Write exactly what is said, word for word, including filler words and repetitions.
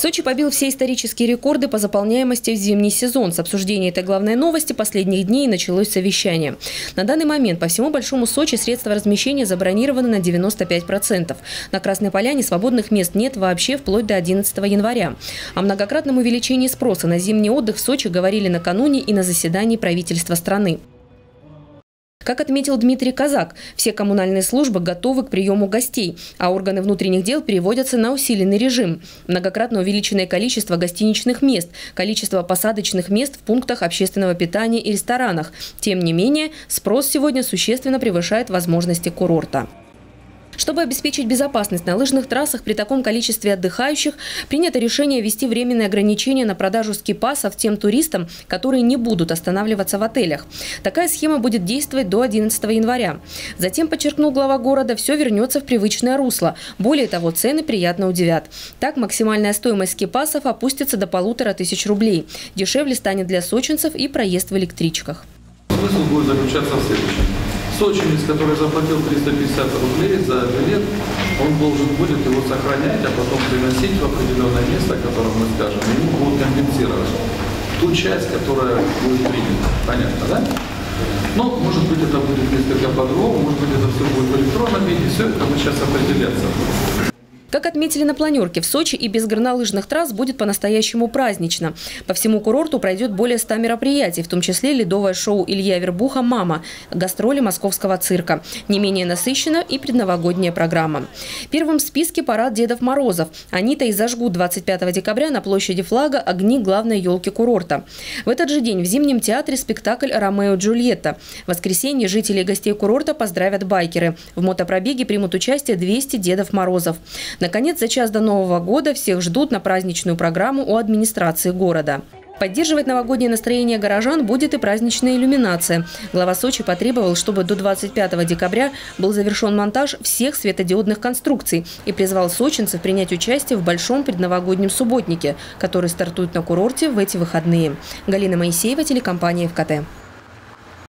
Сочи побил все исторические рекорды по заполняемости в зимний сезон. С обсуждения этой главной новости последних дней началось совещание. На данный момент по всему Большому Сочи средства размещения забронированы на девяносто пять процентов. На Красной Поляне свободных мест нет вообще вплоть до одиннадцатого января. О многократном увеличении спроса на зимний отдых в Сочи говорили накануне и на заседании правительства страны. Как отметил Дмитрий Казак, все коммунальные службы готовы к приему гостей, а органы внутренних дел переводятся на усиленный режим. Многократно увеличенное количество гостиничных мест, количество посадочных мест в пунктах общественного питания и ресторанах. Тем не менее, спрос сегодня существенно превышает возможности курорта. Чтобы обеспечить безопасность на лыжных трассах при таком количестве отдыхающих, принято решение ввести временные ограничения на продажу скипасов тем туристам, которые не будут останавливаться в отелях. Такая схема будет действовать до одиннадцатого января. Затем, подчеркнул глава города, все вернется в привычное русло. Более того, цены приятно удивят. Так, максимальная стоимость скипасов опустится до полутора тысяч рублей. Дешевле станет для сочинцев и проезд в электричках. Смысл будет заключаться в следующем. Сочинец, который заплатил триста пятьдесят рублей за билет, он должен будет его сохранять, а потом приносить в определенное место, о котором мы скажем, ему будут компенсировать ту часть, которая будет принята. Понятно, да? Но, может быть, это будет несколько по-другому, может быть, это все будет в электронном виде, все это мы сейчас определяться. Как отметили на планерке, в Сочи и без горнолыжных трасс будет по-настоящему празднично. По всему курорту пройдет более ста мероприятий, в том числе ледовое шоу Илья Вербуха «Мама», гастроли московского цирка. Не менее насыщена и предновогодняя программа. Первым в списке парад Дедов Морозов. Они-то и зажгут двадцать пятого декабря на площади Флага огни главной елки курорта. В этот же день в Зимнем театре спектакль «Ромео и Джульетта». В воскресенье жителей и гостей курорта поздравят байкеры. В мотопробеге примут участие двести Дедов Морозов. Наконец, за час до Нового года всех ждут на праздничную программу у администрации города. Поддерживать новогоднее настроение горожан будет и праздничная иллюминация. Глава Сочи потребовал, чтобы до двадцать пятого декабря был завершен монтаж всех светодиодных конструкций и призвал сочинцев принять участие в большом предновогоднем субботнике, который стартует на курорте в эти выходные. Галина Моисеева, телекомпания ФКТ.